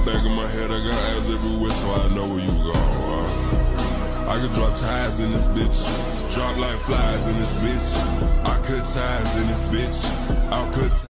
back of my head, I got eyes everywhere, so I know where you go. I could drop ties in this bitch, drop like flies in this bitch. I cut ties in this bitch, I'll cut